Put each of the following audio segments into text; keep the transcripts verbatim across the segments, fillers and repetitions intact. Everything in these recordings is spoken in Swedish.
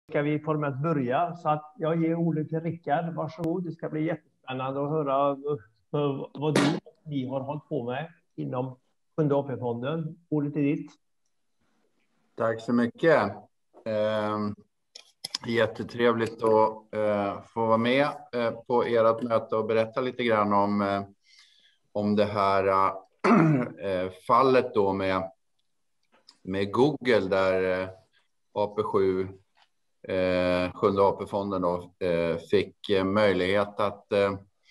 ska vi formellt börja. Så att jag ger ordet till Rickard. Varsågod, det ska bli jättespännande att höra vad du och ni har hållit på med inom Sjunde A P-fonden. Ordet är ditt. Tack så mycket. Eh, jättetrevligt att eh, få vara med eh, på ert möte och berätta lite grann om, eh, om det här eh, fallet då med, med Google där eh, A P sju, eh, Sjunde A P-fonden då, eh, fick eh, möjlighet att eh,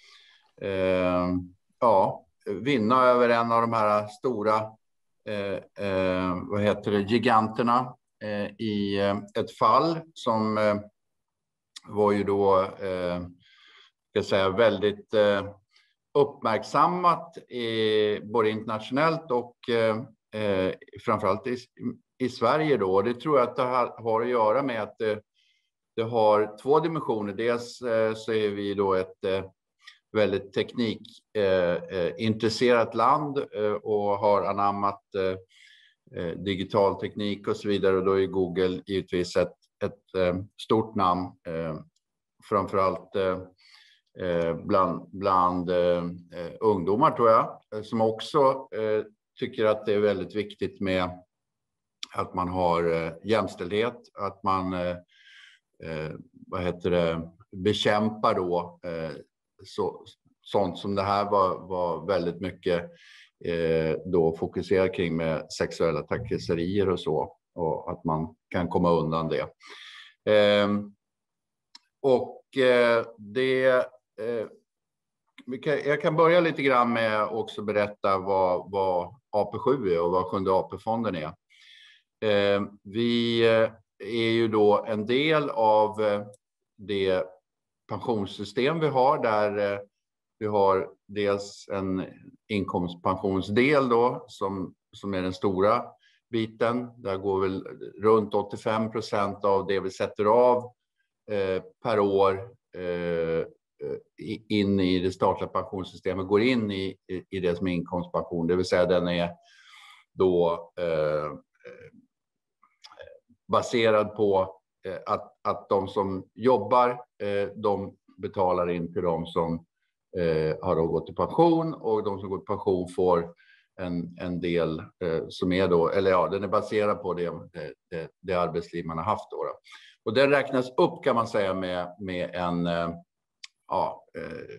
eh, ja, vinna över en av de här stora eh, eh, vad heter det, giganterna eh, i eh, ett fall som eh, var ju då eh, ska jag säga, väldigt eh, uppmärksammat i, både internationellt och eh, eh, framförallt i, i Sverige då. Det tror jag att det har, har att göra med att det, det har två dimensioner. Dels eh, så är vi då ett eh, väldigt teknikintresserat eh, land eh, och har anammat eh, digital teknik och så vidare. Och då är Google givetvis ett, ett eh, stort namn, eh, framförallt eh, bland, bland eh, ungdomar tror jag, som också eh, tycker att det är väldigt viktigt med att man har eh, jämställdhet, att man eh, eh, vad heter det, bekämpar då eh, så, sånt som det här var, var väldigt mycket eh, då fokuserat kring med sexuella trakasserier och så, och att man kan komma undan det. Eh, och eh, det eh, vi kan, jag kan börja lite grann med att också berätta vad, vad A P sju är och vad Sjunde A P-fonden är. Eh, vi är ju då en del av eh, det pensionssystem vi har, där eh, vi har dels en inkomstpensionsdel då som, som är den stora biten. Där går väl runt åttiofem procent av det vi sätter av eh, per år eh, in i det statliga pensionssystemet går in i, i det som är inkomstpension. Det vill säga den är då eh, baserad på eh, att, att de som jobbar eh, de betalar in till de som eh, har då gått i pension, och de som går i pension får en, en del eh, som är då, eller ja, den är baserad på det, det, det arbetsliv man har haft då, då. Och den räknas upp kan man säga med, med en eh, ja, eh,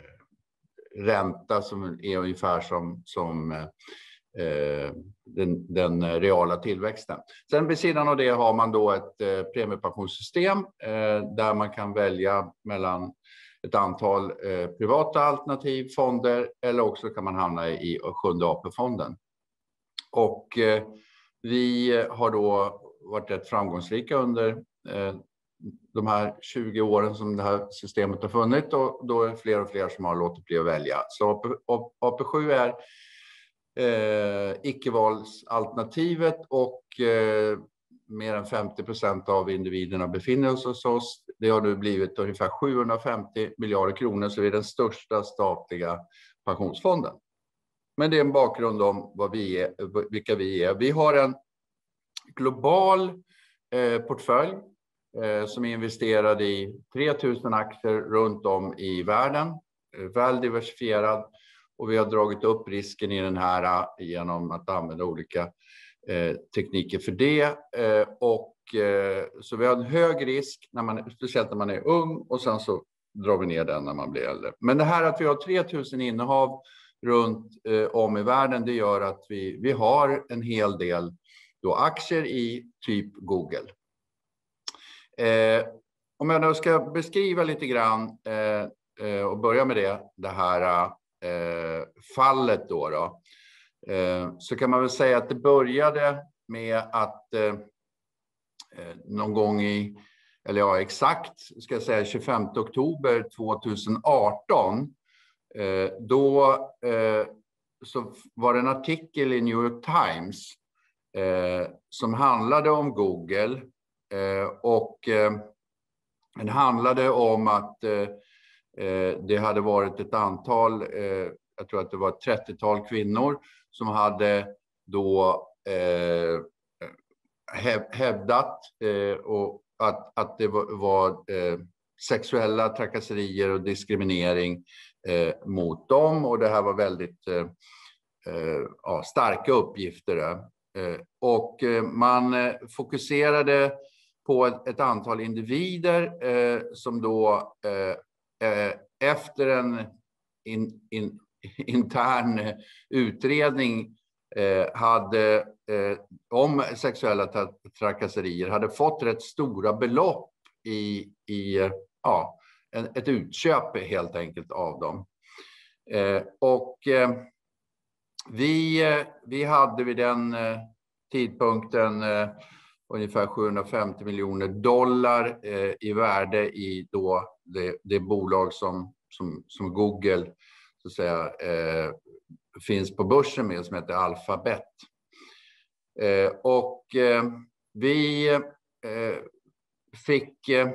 ränta som är ungefär som, som eh, den, den reala tillväxten. Sen vid sidan av det har man då ett eh, premiepensionssystem eh, där man kan välja mellan ett antal eh, privata alternativ, fonder, eller också kan man hamna i Sjunde A P-fonden. Och eh, vi har då varit rätt framgångsrika under eh, de här tjugo åren som det här systemet har funnits, och då är det fler och fler som har låtit bli att välja. Så A P sju är eh, icke-valsalternativet, och eh, mer än femtio procent av individerna befinner sig hos oss. Det har nu blivit ungefär sjuhundrafemtio miljarder kronor, så vi är den största statliga pensionsfonden. Men det är en bakgrund om vad vi är, vilka vi är. Vi har en global eh, portfölj eh, som är investerad i tre tusen aktier runt om i världen. Eh, väl diversifierad, och vi har dragit upp risken i den här genom att använda olika eh, tekniker för det. Eh, och, eh, så vi har en hög risk, när man, speciellt när man är ung, och sen så drar vi ner den när man blir äldre. Men det här att vi har tre tusen innehav runt eh, om i världen, det gör att vi, vi har en hel del då aktier i typ Google. Eh, om jag nu ska beskriva lite grann eh, eh, och börja med det, det här eh, fallet då, då eh, så kan man väl säga att det började med att eh, någon gång i, eller ja exakt ska jag säga tjugofemte oktober tjugoarton, eh, då eh, så var det en artikel i New York Times eh, som handlade om Google, eh, och eh, den handlade om att eh, det hade varit ett antal, eh, jag tror att det var ett trettiotal kvinnor som hade då eh, hävdat eh, och att, att det var, var eh, sexuella trakasserier och diskriminering eh, mot dem. Och det här var väldigt eh, eh, ja, starka uppgifter. Eh, och eh, man eh, fokuserade på ett, ett antal individer eh, som då eh, eh, efter en in, in, intern utredning eh, hade eh, om sexuella tra trakasserier hade fått rätt stora belopp i, i ja, en, ett utköp helt enkelt av dem. Eh, och eh, vi, eh, vi hade vid den eh, tidpunkten eh, ungefär sjuhundrafemtio miljoner dollar eh, i värde i då det, det bolag som, som, som Google så att säga, eh, finns på börsen med, som heter Alphabet. Eh, och eh, vi eh, fick, eh,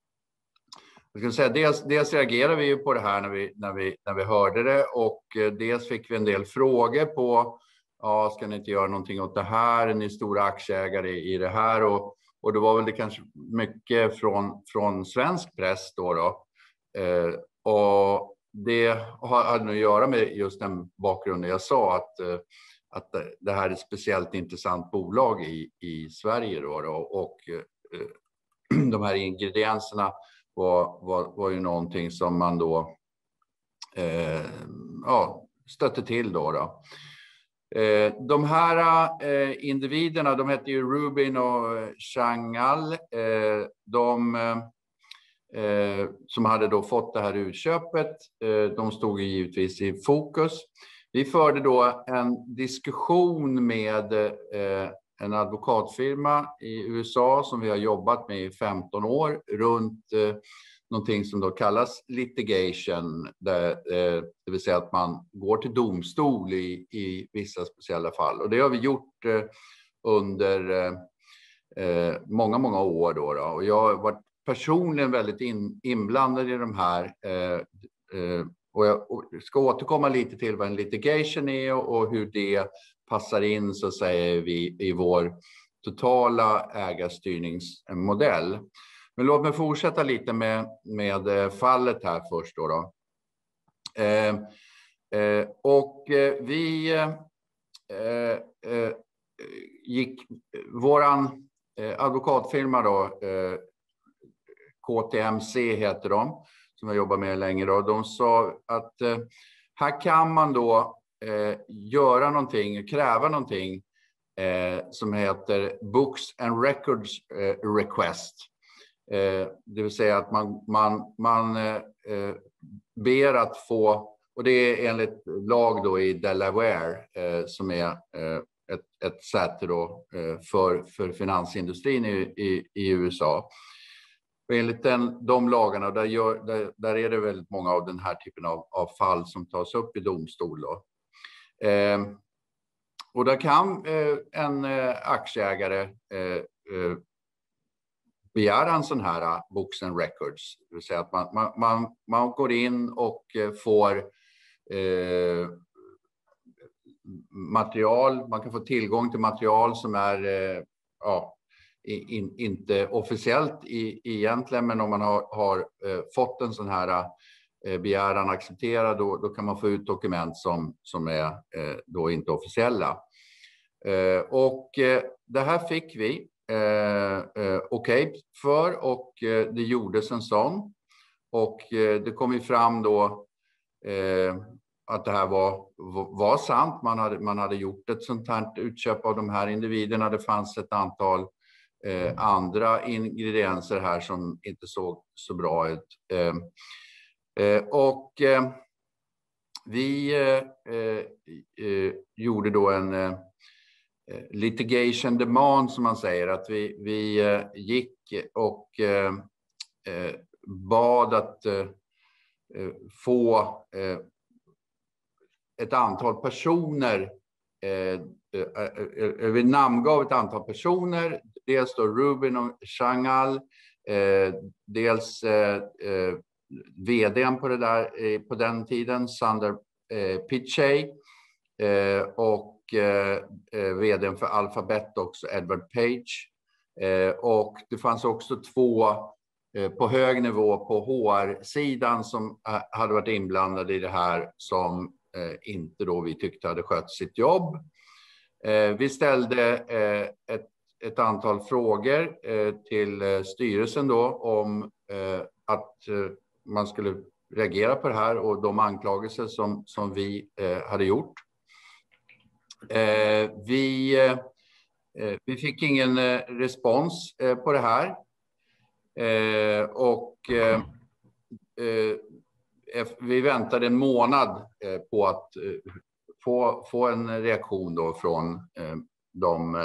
jag ska säga, dels, dels reagerade vi ju på det här när vi, när vi, när vi hörde det, och eh, dels fick vi en del frågor på, ja, ska ni inte göra någonting åt det här? Är ni stora aktieägare i, i det här? Och, och det var väl det kanske mycket från, från svensk press då. då. Eh, och det hade att göra med just den bakgrunden jag sa, att, att det här är ett speciellt intressant bolag i, i Sverige. Då, då, och eh, de här ingredienserna var, var, var ju någonting som man då eh, ja, stötte till. Då, då. Eh, de här eh, individerna, de heter ju Rubin och Changal. Eh, de... Eh, som hade då fått det här utköpet. Eh, de stod ju givetvis i fokus. Vi förde då en diskussion med eh, en advokatfirma i U S A som vi har jobbat med i femton år runt eh, någonting som då kallas litigation, där, eh, det vill säga att man går till domstol i, i vissa speciella fall. Och det har vi gjort eh, under eh, många, många år då, då. Och jag har varit personligen väldigt in, inblandad i de här. Eh, eh, och jag och ska återkomma lite till vad en litigation är och, och hur det passar in så säger vi i vår totala ägarstyrningsmodell. Men låt mig fortsätta lite med, med fallet här först då. då. Eh, eh, och eh, vi eh, eh, gick, våran eh, advokatfirma då, eh, K T M C heter de, som jag jobbar med länge då. De sa att eh, här kan man då eh, göra någonting, kräva någonting eh, som heter Books and Records eh, Request. Eh, det vill säga att man, man, man eh, ber att få, och det är enligt lag då i Delaware eh, som är eh, ett, ett sätt då eh, för, för finansindustrin i, i, i U S A. Och enligt den, de lagarna, där, gör, där, där är det väldigt många av den här typen av, av fall som tas upp i domstol. Då. Eh, och där kan eh, en eh, aktieägare eh, eh, begära en sån här uh, books and records. Det vill säga att man, man, man, man går in och uh, får eh, material. Man kan få tillgång till material som är eh, ja, in, inte officiellt i, egentligen, men om man har, har eh, fått en sån här eh, begäran accepterad, då, då kan man få ut dokument som, som är eh, då inte officiella. Eh, och eh, det här fick vi Eh, eh, okej okay för, och eh, det gjordes en sån, och eh, det kom ju fram då eh, att det här var, var sant. Man hade, man hade gjort ett sånt här utköp av de här individerna. Det fanns ett antal eh, andra ingredienser här som inte såg så bra ut. Eh, eh, och eh, vi eh, eh, gjorde då en eh, litigation demand, som man säger, att vi, vi gick och eh, bad att eh, få eh, ett antal personer, eh, eh, vi namngav ett antal personer, dels då Rubin och Changal, eh, dels eh, eh, vdn på det där eh, på den tiden, Sundar eh, Pichai, eh, och Eh, vdn för Alphabet också, Edward Page. Och det fanns också två på hög nivå på H R-sidan som hade varit inblandade i det här, som inte då vi tyckte hade skött sitt jobb. Vi ställde ett, ett antal frågor till styrelsen då om att man skulle reagera på det här och de anklagelser som, som vi hade gjort. Vi, vi fick ingen respons på det här. Och vi väntade en månad på att få, få en reaktion då från de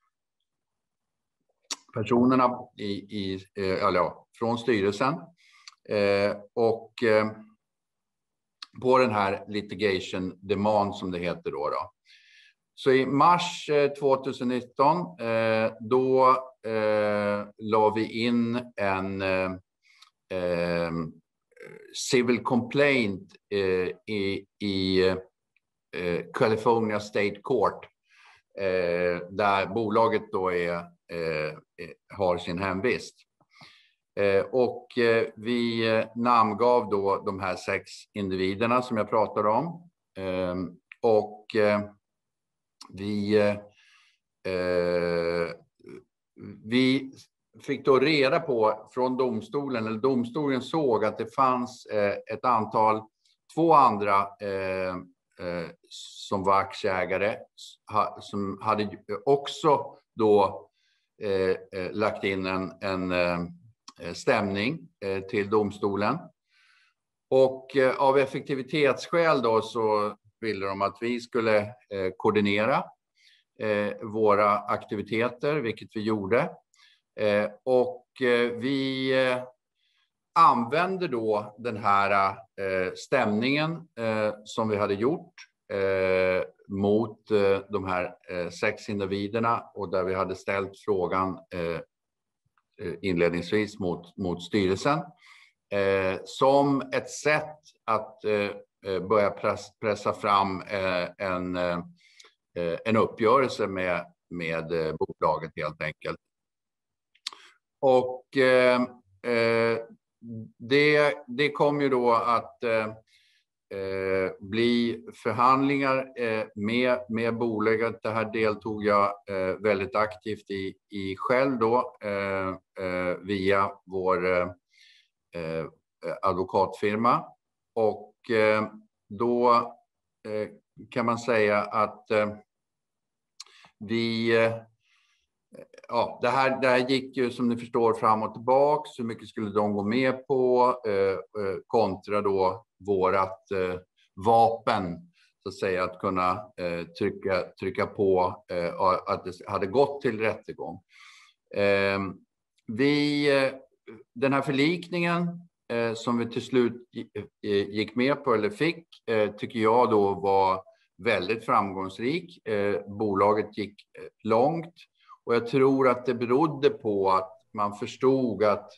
personerna i, i, eller ja, från styrelsen. Och på den här litigation demand som det heter då. då. Så i mars tjugonitton då eh, la vi in en eh, civil complaint eh, i, i eh, California State Court eh, där bolaget då är, eh, har sin hemvist. Eh, och eh, vi namngav då de här sex individerna som jag pratade om. Eh, och eh, vi eh, vi fick då reda på från domstolen, eller domstolen såg att det fanns eh, ett antal, två andra eh, eh, som var aktieägare ha, som hade också då eh, eh, lagt in en, en eh, stämning eh, till domstolen. Och eh, av effektivitetsskäl då så ville de att vi skulle eh, koordinera eh, våra aktiviteter, vilket vi gjorde. Eh, och eh, vi eh, använde då den här eh, stämningen eh, som vi hade gjort eh, mot eh, de här eh, sex individerna, och där vi hade ställt frågan eh, inledningsvis mot, mot styrelsen eh, som ett sätt att eh, börja press, pressa fram eh, en, eh, en uppgörelse med, med eh, bolaget helt enkelt. Och eh, eh, det, det kom ju då att eh, bli förhandlingar eh, med, med bolaget. Det här deltog jag eh, väldigt aktivt i, i själv då eh, eh, via vår eh, advokatfirma. Och eh, då eh, kan man säga att eh, vi eh, ja, det här, det här gick ju som ni förstår fram och tillbaka. Så mycket skulle de gå med på eh, kontra då vårat eh, vapen, så att säga, att kunna eh, trycka, trycka på eh, att det hade gått till rättegång. Eh, vi, eh, den här förlikningen eh, som vi till slut gick med på eller fick eh, tycker jag då var väldigt framgångsrik. Eh, bolaget gick långt. Och jag tror att det berodde på att man förstod att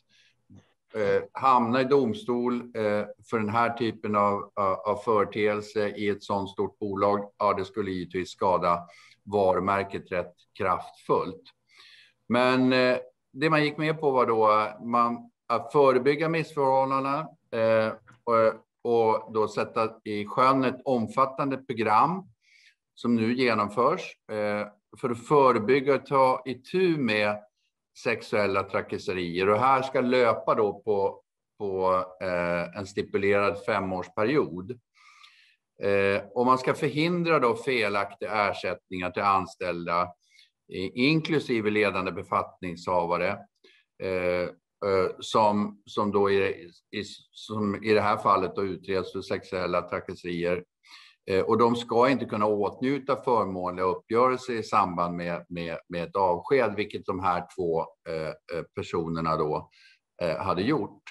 eh, hamna i domstol eh, för den här typen av, av företeelse i ett sådant stort bolag, ja, det skulle givetvis skada varumärket rätt kraftfullt. Men eh, det man gick med på var då man, att förebygga missförhållanden eh, och, och då sätta i sjön ett omfattande program som nu genomförs eh, för att förebygga och ta itu med sexuella trakasserier. Och här ska löpa då på, på eh, en stipulerad femårsperiod. Eh, och man ska förhindra då felaktiga ersättningar till anställda, eh, inklusive ledande befattningshavare, eh, eh, som, som då i, i, som i det här fallet då utreds för sexuella trakasserier. Och de ska inte kunna åtnjuta förmånliga uppgörelser i samband med, med, med ett avsked, vilket de här två eh, personerna då eh, hade gjort.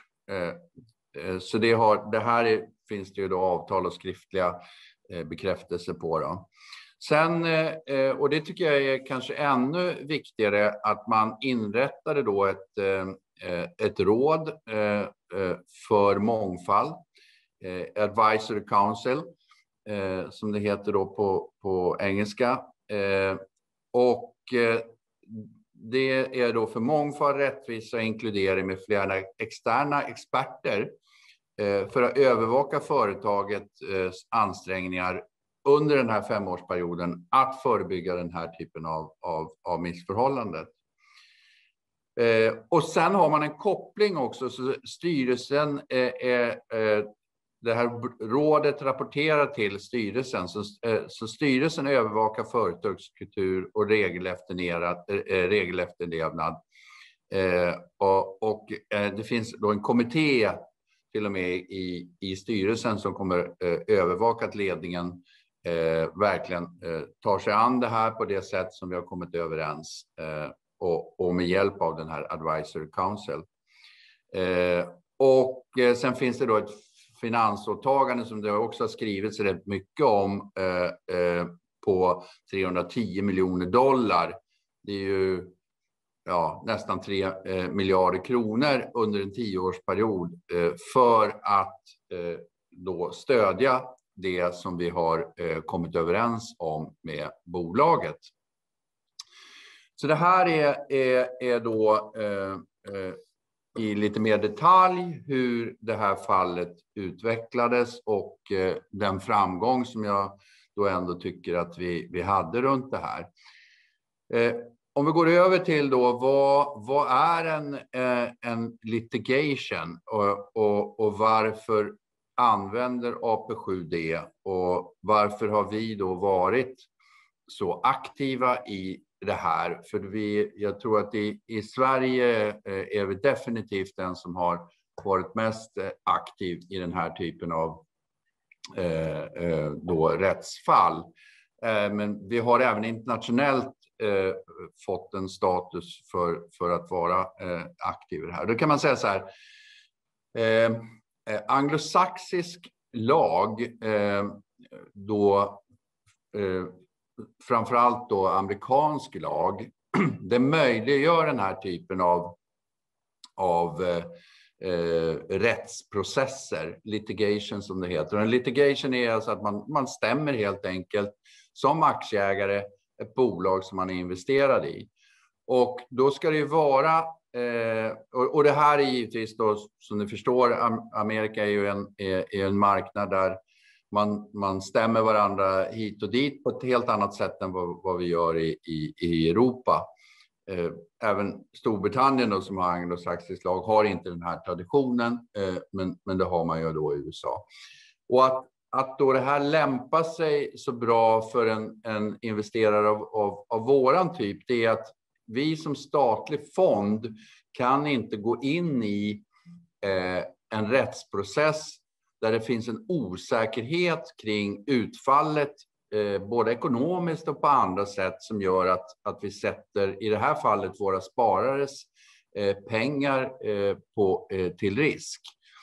Eh, så det, har, det här är, finns det ju då avtal och skriftliga eh, bekräftelser på. Då. Sen, eh, och det tycker jag är kanske ännu viktigare, att man inrättade då ett, eh, ett råd eh, för mångfald, eh, Advisory Council, Eh, som det heter då på, på engelska. Eh, och eh, det är då för mångfald, rättvisa och inkludering med flera externa experter för att övervaka företagets ansträngningar under den här femårsperioden att förebygga den här typen av, av, av missförhållanden. Eh, och sen har man en koppling också, så styrelsen, eh, eh, det här rådet rapporterar till styrelsen, så, eh, så styrelsen övervakar företagskultur och regelefterlevnad. Eh, regelefterlevnad. Eh, och och eh, det finns då en kommitté till och med i, i styrelsen som kommer eh, övervaka att ledningen eh, verkligen eh, tar sig an det här på det sätt som vi har kommit överens eh, och, och med hjälp av den här Advisory Council. Eh, och eh, sen finns det då ett finansåtagande som det också har skrivits rätt mycket om eh, eh, på trehundratio miljoner dollar. Det är ju ja, nästan tre eh, miljarder kronor under en tioårsperiod eh, för att eh, då stödja det som vi har eh, kommit överens om med bolaget. Så det här är, är, är då eh, eh, i lite mer detalj hur det här fallet utvecklades och eh, den framgång som jag då ändå tycker att vi, vi hade runt det här. Eh, Om vi går över till då, vad, vad är en, eh, en litigation och, och, och varför använder A P sju D och varför har vi då varit så aktiva i det här? För vi, jag tror att i, i Sverige eh, är vi definitivt den som har varit mest eh, aktiv i den här typen av eh, eh, då rättsfall. Eh, men vi har även internationellt Eh, fått en status för, för att vara eh, aktiv i det här. Då kan man säga så här, eh, eh, anglosaxisk lag, eh, då eh, framförallt då amerikansk lag, det möjliggör den här typen av, av eh, eh, rättsprocesser, litigation som det heter. Och en litigation är alltså att man, man stämmer helt enkelt som aktieägare ett bolag som man är investerad i. Och då ska det ju vara, eh, och, och det här är givetvis då, som ni förstår, Amerika är ju en, är, är en marknad där man, man stämmer varandra hit och dit på ett helt annat sätt än vad, vad vi gör i, i, i Europa. Eh, även Storbritannien då, som har anglosaxisk lag, har inte den här traditionen, eh, men, men det har man ju då i U S A. Och att Att då det här lämpar sig så bra för en, en investerare av, av, av våran typ, det är att vi som statlig fond kan inte gå in i eh, en rättsprocess där det finns en osäkerhet kring utfallet, eh, både ekonomiskt och på andra sätt, som gör att, att vi sätter, i det här fallet, våra sparares eh, pengar eh, på, eh, till risk.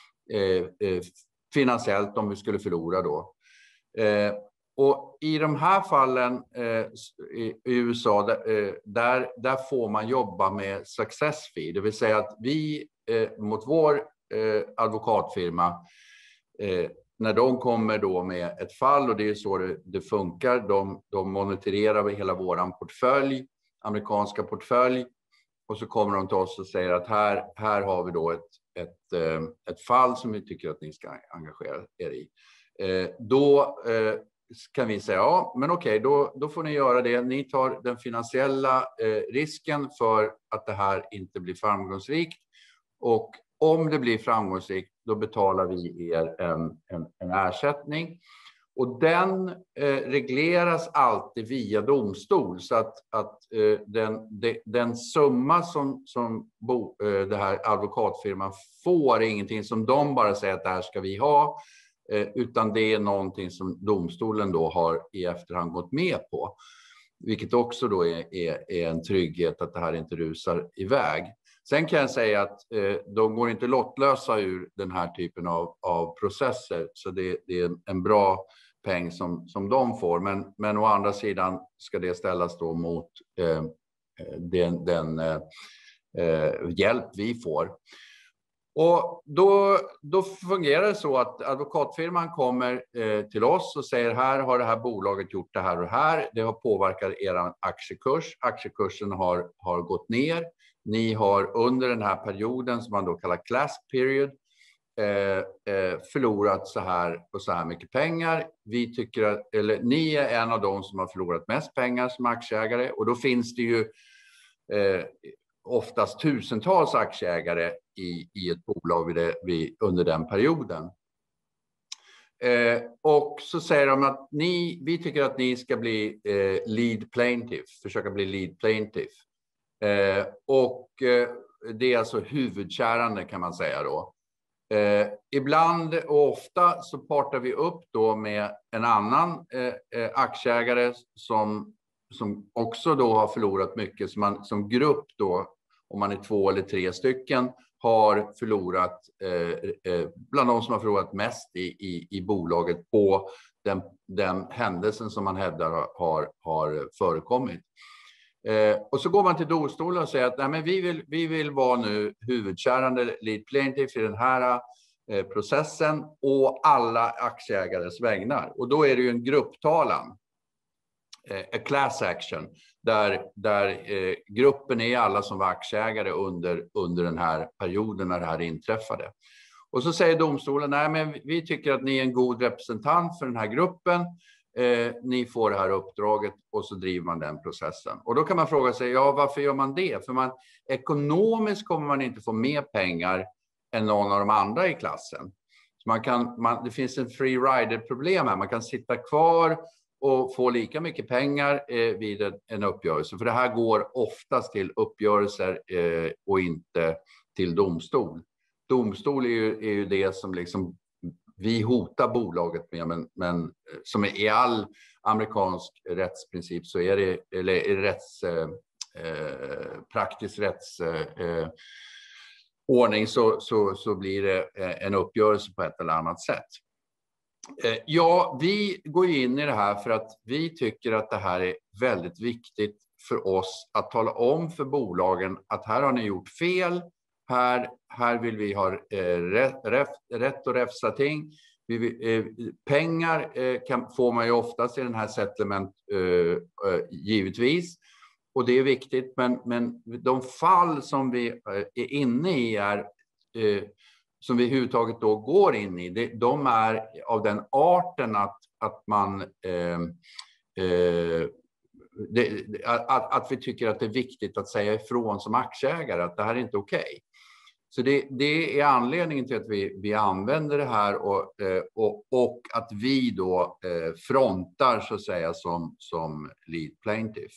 Eh, eh, finansiellt om vi skulle förlora då. Eh, och i de här fallen eh, i, i U S A, där, eh, där, där får man jobba med success fee. Det vill säga att vi eh, mot vår eh, advokatfirma, eh, när de kommer då med ett fall, och det är så det, det funkar, de, de monitorerar hela våran portfölj, amerikanska portfölj, och så kommer de till oss och säger att här, här har vi då ett Ett, ett fall som vi tycker att ni ska engagera er i. Eh, då eh, kan vi säga, ja, men okej, då, då får ni göra det. Ni tar den finansiella eh, risken för att det här inte blir framgångsrikt. Och om det blir framgångsrikt, då betalar vi er en, en, en ersättning. Och den eh, regleras alltid via domstol, så att, att eh, den, de, den summa som, som bo, eh, det här advokatfirman får är ingenting som de bara säger att det här ska vi ha, eh, utan det är någonting som domstolen då har i efterhand gått med på. Vilket också då är, är, är en trygghet att det här inte rusar iväg. Sen kan jag säga att eh, de går inte lottlösa ur den här typen av, av processer, så det, det är en bra peng som, som de får, men, men å andra sidan ska det ställas då mot eh, den, den eh, hjälp vi får. Och då, då fungerar det så att advokatfirman kommer eh, till oss och säger här har det här bolaget gjort det här och det här. Det har påverkat er aktiekurs. Aktiekursen har, har gått ner. Ni har under den här perioden som man då kallar class period eh, eh, förlorat så här och så här mycket pengar. Vi tycker att, eller ni är en av de som har förlorat mest pengar som aktieägare. Och då finns det ju eh, oftast tusentals aktieägare i, i ett bolag vid det, vid, under den perioden. Eh, och så säger de att ni, vi tycker att ni ska bli eh, lead plaintiff, försöka bli lead plaintiff. Eh, och eh, det är alltså huvudkärande kan man säga då. Eh, ibland och ofta så partar vi upp då med en annan eh, eh, aktieägare som, som också då har förlorat mycket. Som, man, som grupp då, om man är två eller tre stycken, har förlorat, eh, eh, bland de som har förlorat mest i, i, i bolaget på den, den händelsen som man hävdar har, har förekommit. Eh, och så går man till domstolen och säger att nej, men vi, vill, vi vill vara nu huvudkärande lead plaintiff i den här eh, processen och alla aktieägares vägnar. Och då är det ju en grupptalan, eh, a class action, där, där eh, gruppen är alla som var aktieägare under, under den här perioden när det här inträffade. Och så säger domstolen, nej men vi tycker att ni är en god representant för den här gruppen. Eh, ni får det här uppdraget och så driver man den processen. Och då kan man fråga sig, ja varför gör man det? För man, ekonomiskt kommer man inte få mer pengar än någon av de andra i klassen. Så man kan, man, det finns en free rider-problem här. Man kan sitta kvar och få lika mycket pengar eh, vid en, en uppgörelse. För det här går oftast till uppgörelser eh, och inte till domstol. Domstol är ju, är ju det som liksom vi hotar bolaget med, men, men som i all amerikansk rättsprincip så är det, eller rätts, eh, praktisk rättsordning eh, så, så, så blir det en uppgörelse på ett eller annat sätt. Eh, ja, vi går in i det här för att vi tycker att det här är väldigt viktigt för oss att tala om för bolagen att här har ni gjort fel. Här, här vill vi ha eh, rätt, rätt, rätt och räfsa ting. Vi vill, eh, pengar eh, kan, får man ju oftast i den här settlement eh, eh, givetvis. Och det är viktigt. Men, men de fall som vi eh, är inne i är, eh, som vi överhuvudtaget då går in i. Det, de är av den arten att, att man... Eh, eh, Det, att, att vi tycker att det är viktigt att säga ifrån som aktieägare att det här är inte okej. Okay. Så det, det är anledningen till att vi, vi använder det här och, och, och att vi då frontar så att säga som, som lead plaintiff.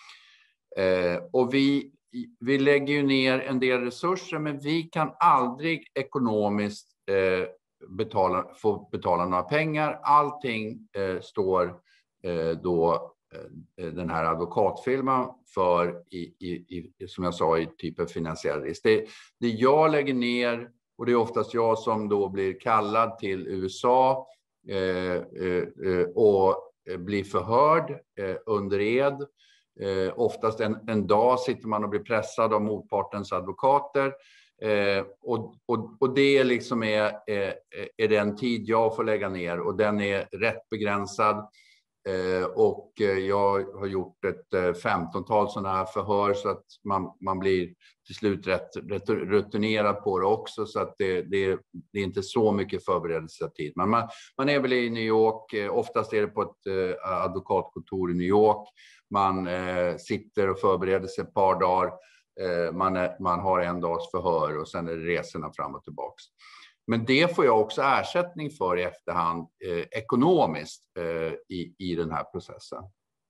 Och vi, vi lägger ju ner en del resurser, men vi kan aldrig ekonomiskt betala, få betala några pengar. Allting står då den här advokatfirman för i, i, i, som jag sa, i typ av finansiell risk. Det, det jag lägger ner, och det är oftast jag som då blir kallad till U S A eh, eh, och blir förhörd eh, under ed. Eh, oftast en, en dag sitter man och blir pressad av motpartens advokater. Eh, och, och, och det liksom är, är, är den tid jag får lägga ner, och den är rätt begränsad. Eh, och jag har gjort ett femtontal sådana här förhör så att man, man blir till slut rätt, rätt rutinerad på det också, så att det, det, det är inte så mycket förberedelsetid. Men man, man är väl i New York, oftast är det på ett eh, advokatkontor i New York. Man eh, sitter och förbereder sig ett par dagar, eh, man, är, man har en dags förhör och sen är det resorna fram och tillbaks. Men det får jag också ersättning för i efterhand eh, ekonomiskt eh, i, i den här processen.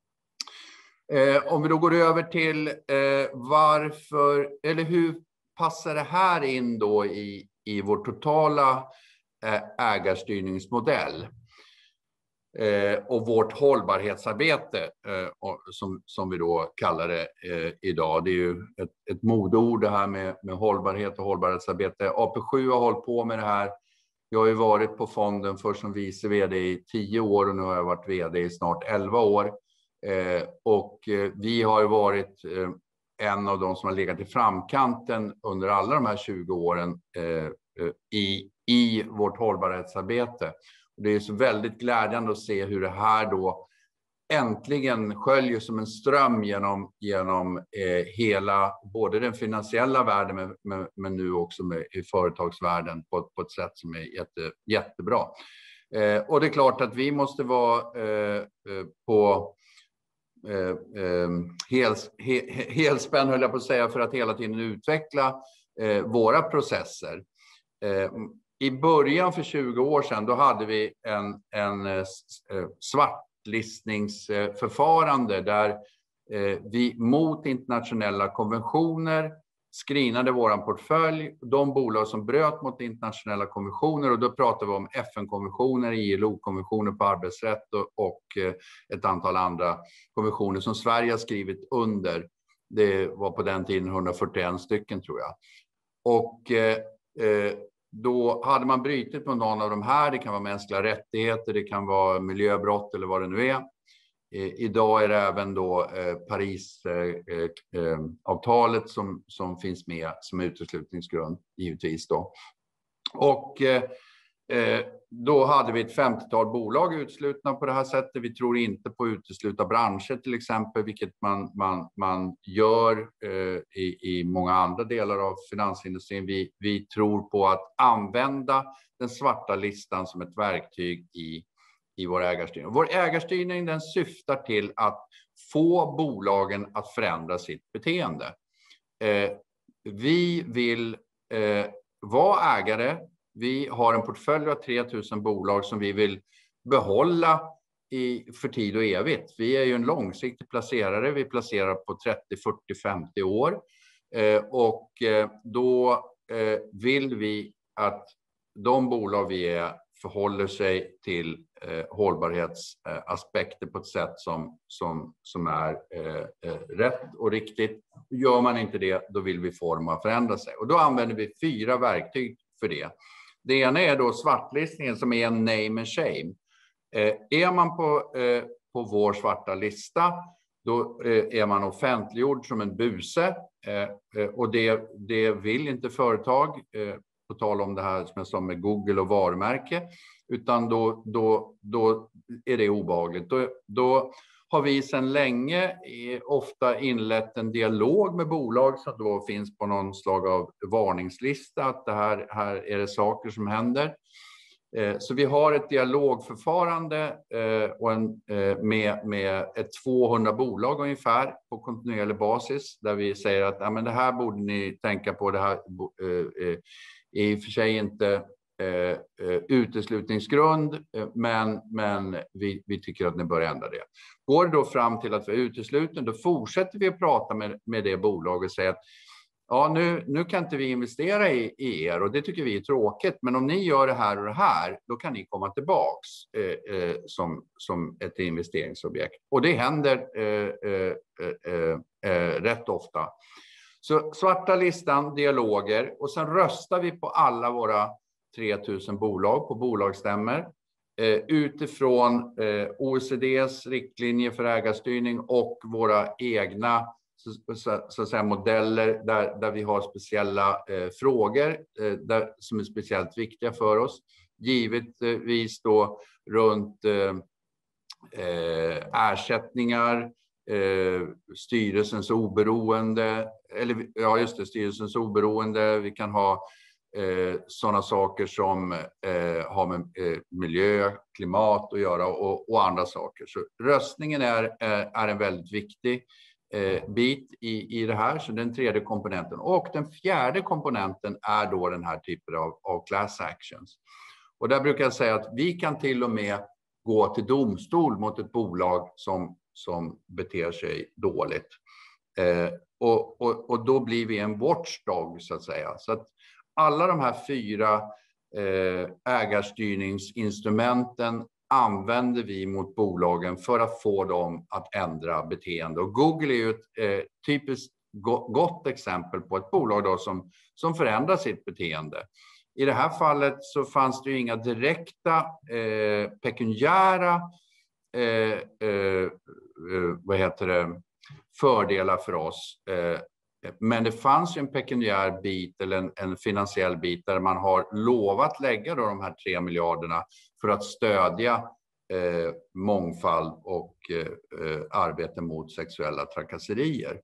Eh, om vi då går över till eh, varför, eller hur passar det här in då i, i vår totala eh, ägarstyrningsmodell? Eh, och vårt hållbarhetsarbete eh, och, som, som vi då kallar det eh, idag. Det är ju ett, ett modord det här med, med hållbarhet och hållbarhetsarbete. A P sju har hållit på med det här. Jag har ju varit på fonden först som vice vd i tio år och nu har jag varit vd i snart elva år. Eh, och eh, vi har ju varit eh, en av de som har legat i framkanten under alla de här tjugo åren eh, i, i vårt hållbarhetsarbete. Och det är så väldigt glädjande att se hur det här då äntligen sköljer som en ström genom, genom eh, hela, både den finansiella världen men, men, men nu också med, i företagsvärlden på, på ett sätt som är jätte, jättebra. Eh, och det är klart att vi måste vara eh, på eh, eh, hels, he, helspänn, höll jag på att säga, för att hela tiden utveckla eh, våra processer. Eh, I början för tjugo år sedan då hade vi en, en eh, svart listningsförfarande där eh, vi mot internationella konventioner screenade våran portfölj. De bolag som bröt mot internationella konventioner, och då pratar vi om F N-konventioner, I L O-konventioner på arbetsrätt och, och eh, ett antal andra konventioner som Sverige har skrivit under. Det var på den tiden hundrafyrtioen stycken tror jag. Och eh, eh, då hade man brytit på någon av de här. Det kan vara mänskliga rättigheter, det kan vara miljöbrott eller vad det nu är. Eh, idag är det även då eh, Parisavtalet eh, eh, som, som finns med som uteslutningsgrund, givetvis då. Och eh, eh, då hade vi ett femtiotal bolag utslutna på det här sättet. Vi tror inte på att utesluta branscher till exempel, vilket man, man, man gör eh, i, i många andra delar av finansindustrin. Vi, vi tror på att använda den svarta listan som ett verktyg i, i vår ägarstyrning. Vår ägarstyrning den syftar till att få bolagen att förändra sitt beteende. Eh, vi vill eh, vara ägare. Vi har en portfölj av tre tusen bolag som vi vill behålla i, för tid och evigt. Vi är ju en långsiktig placerare. Vi placerar på trettio, fyrtio, femtio år. Eh, och eh, då eh, vill vi att de bolag vi är förhåller sig till eh, hållbarhetsaspekter på ett sätt som, som, som är eh, eh, rätt och riktigt. Gör man inte det, då vill vi forma och förändra sig. Och då använder vi fyra verktyg för det. Det ena är då svartlistningen som är en name and shame. Eh, är man på, eh, på vår svarta lista, då eh, är man offentliggjord som en buse. Eh, eh, och det, det vill inte företag, eh, på tal om det här som jag sa med Google och varumärke. Utan då, då, då är det obehagligt. Då, då har vi sedan länge eh, ofta inlett en dialog med bolag som då finns på någon slag av varningslista. Att det här, här är det saker som händer. Eh, så vi har ett dialogförfarande eh, och en, eh, med, med ett tvåhundra bolag ungefär på kontinuerlig basis. Där vi säger att ja, men det här borde ni tänka på. Det här eh, eh, är i och för sig inte Eh, uteslutningsgrund, eh, men, men vi, vi tycker att ni bör ändra det. Går det då fram till att vi är utesluten, då fortsätter vi att prata med, med det bolaget och säga att ja, nu, nu kan inte vi investera i, i er och det tycker vi är tråkigt, men om ni gör det här och det här, då kan ni komma tillbaks eh, eh, som, som ett investeringsobjekt. Och det händer eh, eh, eh, eh, rätt ofta. Så svarta listan, dialoger, och sen röstar vi på alla våra tre tusen bolag på bolagsstämmor eh, utifrån eh, O E C D:s riktlinjer för ägarstyrning och våra egna så, så, så att säga, modeller där, där vi har speciella eh, frågor eh, där, som är speciellt viktiga för oss. Givetvis då runt eh, eh, ersättningar, eh, styrelsens oberoende, eller ja just det, styrelsens oberoende, vi kan ha Eh, sådana saker som eh, har med eh, miljö, klimat att göra och, och andra saker. Så röstningen är, eh, är en väldigt viktig eh, bit i, i det här, så den tredje komponenten. Och den fjärde komponenten är då den här typen av, av class actions. Och där brukar jag säga att vi kan till och med gå till domstol mot ett bolag som, som beter sig dåligt. Eh, och, och, och då blir vi en watchdog så att säga. Så att alla de här fyra eh, ägarstyrningsinstrumenten använder vi mot bolagen för att få dem att ändra beteende. Och Google är ju ett eh, typiskt go- gott exempel på ett bolag då som, som förändrar sitt beteende. I det här fallet så fanns det ju inga direkta eh, pekuniära eh, eh, vad heter det, fördelar för oss. Eh, men det fanns ju en pekuniär bit eller en, en finansiell bit där man har lovat lägga då de här tre miljarderna för att stödja eh, mångfald och eh, arbete mot sexuella trakasserier.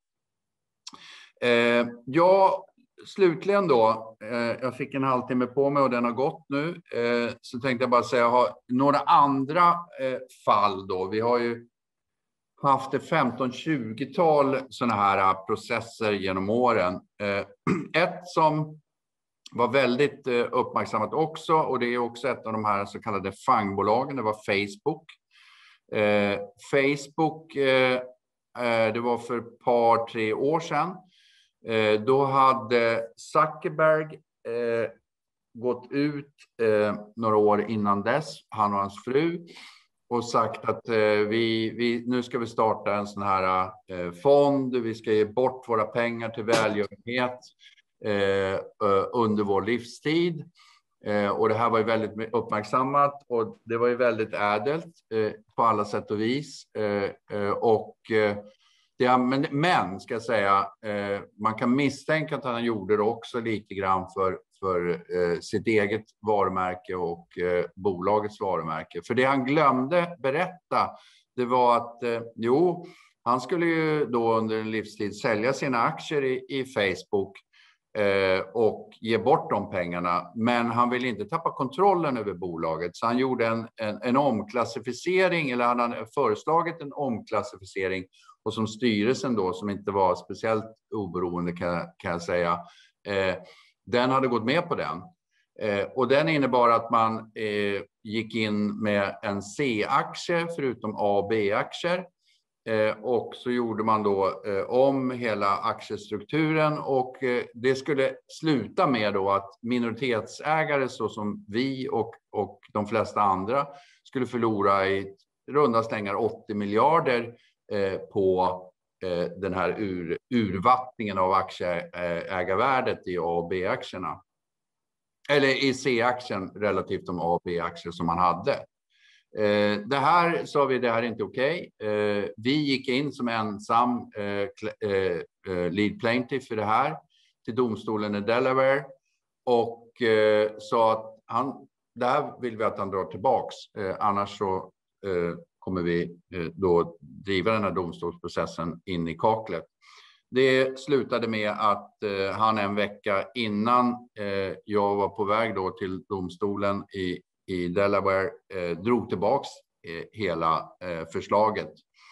Eh, ja, slutligen då, eh, jag fick en halvtimme på mig och den har gått nu. Eh, så tänkte jag bara säga, jag har några andra eh, fall då. Vi har ju haft ett femton tjugotal sådana här processer genom åren. Eh, ett som var väldigt eh, uppmärksammat också, och det är också ett av de här så kallade fangbolagen, det var Facebook. Eh, Facebook, eh, eh, det var för ett par, tre år sedan. Eh, då hade Zuckerberg eh, gått ut eh, några år innan dess, han och hans fru, och sagt att eh, vi, vi, nu ska vi starta en sån här eh, fond, vi ska ge bort våra pengar till välgörenhet eh, under vår livstid. Eh, och det här var ju väldigt uppmärksammat och det var ju väldigt ädelt eh, på alla sätt och vis. Eh, eh, och eh, det, men, men ska jag säga, eh, man kan misstänka att han gjorde det också lite grann för, för eh, sitt eget varumärke och eh, bolagets varumärke. För det han glömde berätta, det var att eh, jo, han skulle ju då under en livstid sälja sina aktier i, i Facebook eh, och ge bort de pengarna. Men han ville inte tappa kontrollen över bolaget, så han gjorde en, en, en omklassificering, eller han hade föreslagit en omklassificering, och som styrelsen då, som inte var speciellt oberoende kan, kan jag säga, eh, den hade gått med på den. Eh, och den innebar att man eh, gick in med en C-aktie förutom A- och B-aktier. Eh, och så gjorde man då eh, om hela aktiestrukturen, och eh, det skulle sluta med då att minoritetsägare så som vi och, och de flesta andra skulle förlora i runda slängar åttio miljarder eh, på eh, den här ur, urvattningen av aktieägarvärdet i A- och B-aktierna. Eller i C-aktien relativt de A- och B-aktier som man hade. Eh, det här sa vi, det här är inte okej. Okay. Eh, vi gick in som ensam eh, eh, lead plaintiff för det här till domstolen i Delaware och eh, sa att han, det här vill vi att han drar tillbaks. Eh, annars så eh, kommer vi eh, då driva den här domstolsprocessen in i kaklet. Det slutade med att eh, han en vecka innan eh, jag var på väg då till domstolen i i Delaware eh, drog tillbaks eh, hela eh, förslaget.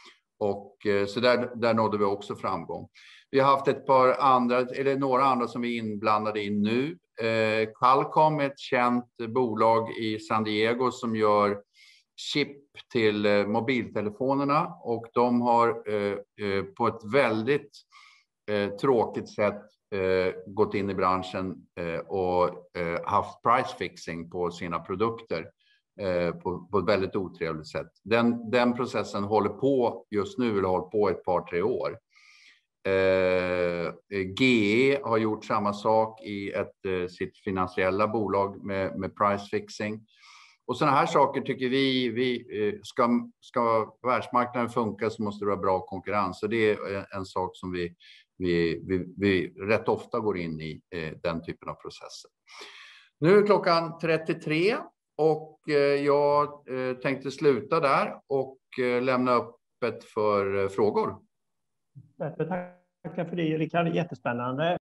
Och eh, så där, där nådde vi också framgång. Vi har haft ett par andra, eller några andra som vi är inblandade i nu. Eh, Qualcomm är ett känt bolag i San Diego som gör chip till eh, mobiltelefonerna, och de har eh, eh, på ett väldigt eh, tråkigt sätt Eh, gått in i branschen eh, och eh, haft price fixing på sina produkter eh, på, på ett väldigt otrevligt sätt. Den, den processen håller på just nu, eller håller på ett par, tre år. Eh, G E har gjort samma sak i ett, eh, sitt finansiella bolag med, med price fixing. Och sådana här saker tycker vi, vi eh, ska, ska världsmarknaden funka så måste det vara bra konkurrens. Och det är en sak som vi Vi, vi, vi rätt ofta går in i eh, den typen av processer. Nu är klockan trettiotre och eh, jag eh, tänkte sluta där och eh, lämna öppet för eh, frågor. Tack för det, Rickard. Jättespännande.